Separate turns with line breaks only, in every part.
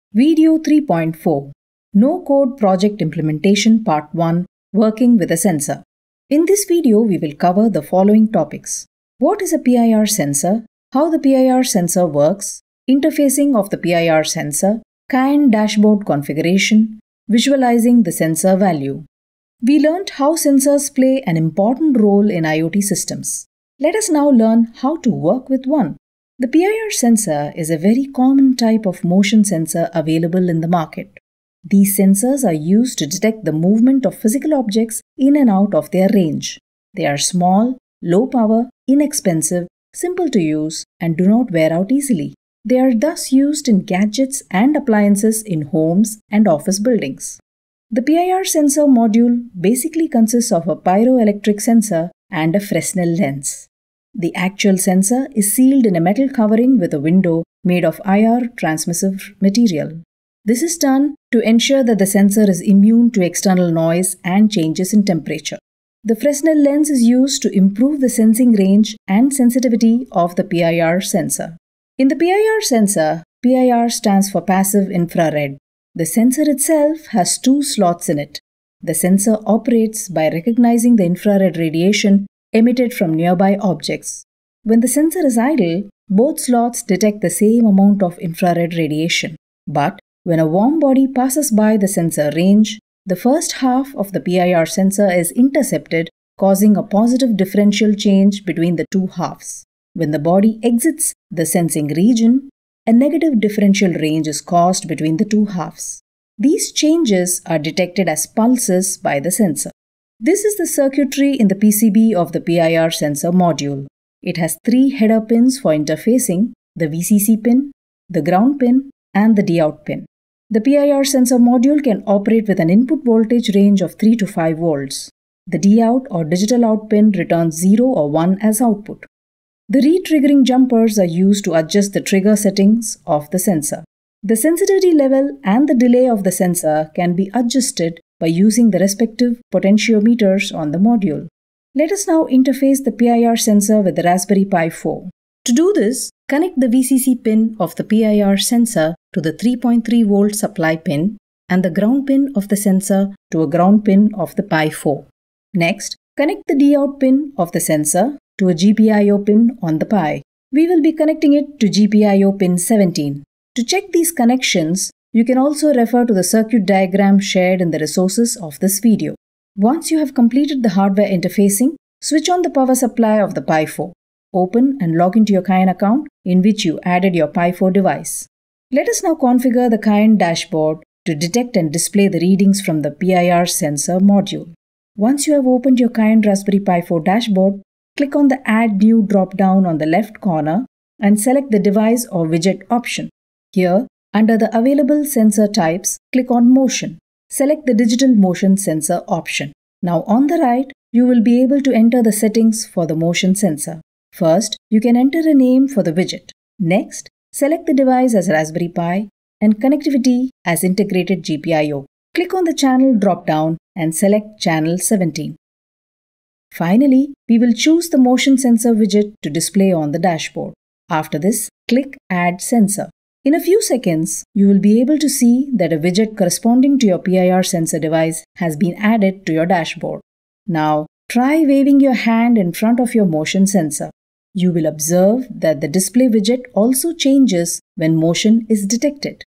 Video 3.4 No Code Project Implementation Part 1 Working with a Sensor. In this video, we will cover the following topics. What is a PIR sensor? How the PIR sensor works? Interfacing of the PIR sensor, Cayenne dashboard configuration, visualizing the sensor value. We learned how sensors play an important role in IoT systems. Let us now learn how to work with one. The PIR sensor is a very common type of motion sensor available in the market. These sensors are used to detect the movement of physical objects in and out of their range. They are small, low power, inexpensive, simple to use, and do not wear out easily. They are thus used in gadgets and appliances in homes and office buildings. The PIR sensor module basically consists of a pyroelectric sensor and a Fresnel lens. The actual sensor is sealed in a metal covering with a window made of IR transmissive material. This is done to ensure that the sensor is immune to external noise and changes in temperature. The Fresnel lens is used to improve the sensing range and sensitivity of the PIR sensor. In the PIR sensor, PIR stands for passive infrared. The sensor itself has two slots in it. The sensor operates by recognizing the infrared radiation emitted from nearby objects. When the sensor is idle, both slots detect the same amount of infrared radiation. But when a warm body passes by the sensor range, the first half of the PIR sensor is intercepted, causing a positive differential change between the two halves. When the body exits the sensing region, a negative differential range is caused between the two halves. These changes are detected as pulses by the sensor. This is the circuitry in the PCB of the PIR sensor module. It has three header pins for interfacing, the VCC pin, the ground pin, and the Dout pin. The PIR sensor module can operate with an input voltage range of 3 to 5 volts. The Dout or digital out pin returns 0 or 1 as output. The re-triggering jumpers are used to adjust the trigger settings of the sensor. The sensitivity level and the delay of the sensor can be adjusted by using the respective potentiometers on the module. Let us now interface the PIR sensor with the Raspberry Pi 4. To do this, connect the VCC pin of the PIR sensor to the 3.3 volt supply pin and the ground pin of the sensor to a ground pin of the Pi 4. Next, connect the Dout pin of the sensor to a GPIO pin on the Pi. We will be connecting it to GPIO pin 17. To check these connections, you can also refer to the circuit diagram shared in the resources of this video. Once you have completed the hardware interfacing, switch on the power supply of the Pi 4. Open and log into your Cayenne account in which you added your Pi 4 device. Let us now configure the Cayenne dashboard to detect and display the readings from the PIR sensor module. Once you have opened your Cayenne Raspberry Pi 4 dashboard, click on the Add New drop-down on the left corner and select the device or widget option. Here, under the available sensor types, click on Motion. Select the Digital Motion Sensor option. Now on the right, you will be able to enter the settings for the motion sensor. First, you can enter a name for the widget. Next, select the device as Raspberry Pi and connectivity as integrated GPIO. Click on the channel drop-down and select channel 17. Finally, we will choose the motion sensor widget to display on the dashboard. After this, click Add Sensor. In a few seconds, you will be able to see that a widget corresponding to your PIR sensor device has been added to your dashboard. Now, try waving your hand in front of your motion sensor. You will observe that the display widget also changes when motion is detected.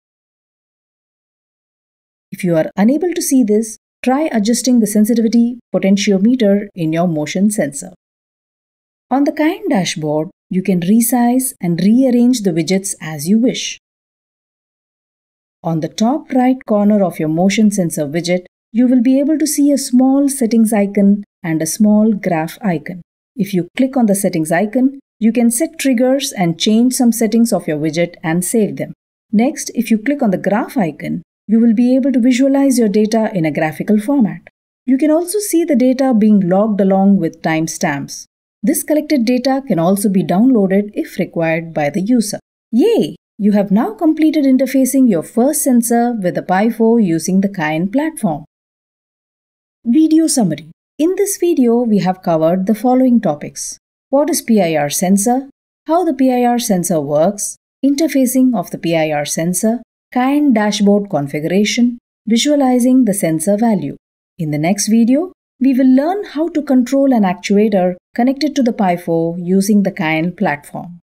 If you are unable to see this, try adjusting the sensitivity potentiometer in your motion sensor. On the Cayenne dashboard, you can resize and rearrange the widgets as you wish. On the top right corner of your motion sensor widget, you will be able to see a small settings icon and a small graph icon. If you click on the settings icon, you can set triggers and change some settings of your widget and save them. Next, if you click on the graph icon, you will be able to visualize your data in a graphical format. You can also see the data being logged along with timestamps. This collected data can also be downloaded if required by the user. Yay! You have now completed interfacing your first sensor with the Pi 4 using the Cayenne platform. Video summary. In this video, we have covered the following topics. What is PIR sensor? How the PIR sensor works? Interfacing of the PIR sensor, Cayenne dashboard configuration, visualizing the sensor value. In the next video, we will learn how to control an actuator connected to the PIR using the Cayenne platform.